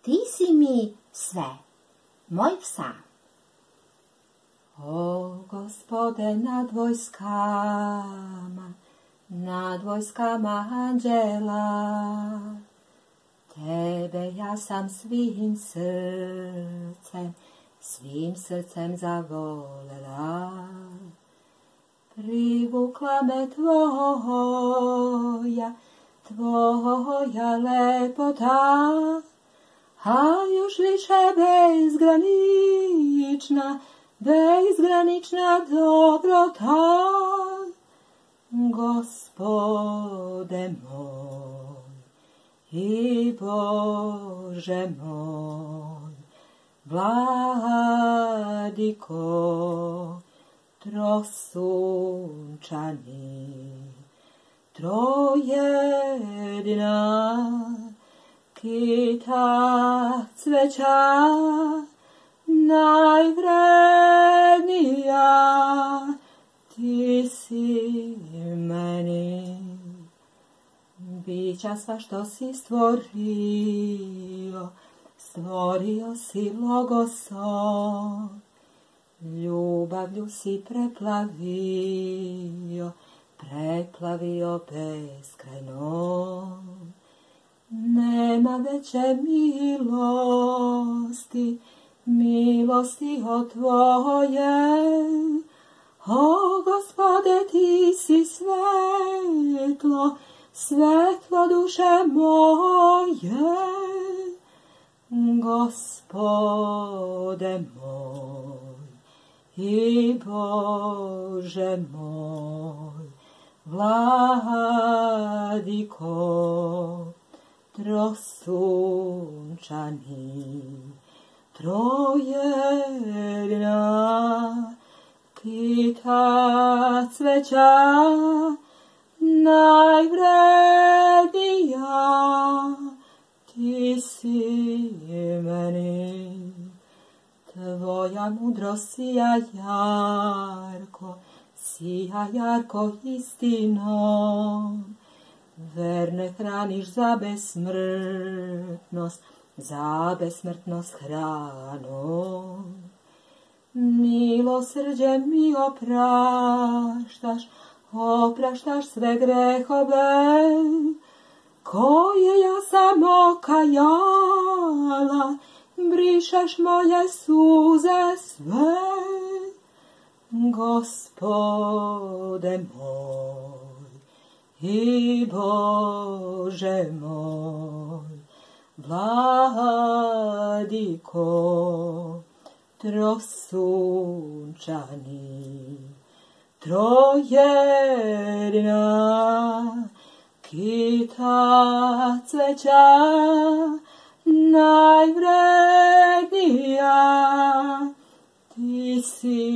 ti si mi sve, moj san. O Gospode, nad vojskama anđela, tebe ja sam svim srcem zavolela. Privukla me tvoja lepota, a još više bezgranična dobrota. Gospode moj i Bože moj, Vladiko trosunčani, trojedina kita cveća, najvrednija ti si meni. Bića sva što si stvorio si logosom, ljubavlju si preplavio beskrajno. Nema veće milosti od tvoje. O Gospode, ti si svetlo duše moje. Gospode moj i Bože moj, Vladiko trosunčani, trojedina kita cveća, najvrednija ti si meni. Tvoja mudrost sija jarko istinom, verne hraniš za besmrtnost hranom. Milosrđem mi opraštaš sve grehove, koje ja sam okajala, brišeš moje suze sve. Gospode moj i Bože moj, Vladiko trosunčani, trojedina kita cveća, najvrednija ti si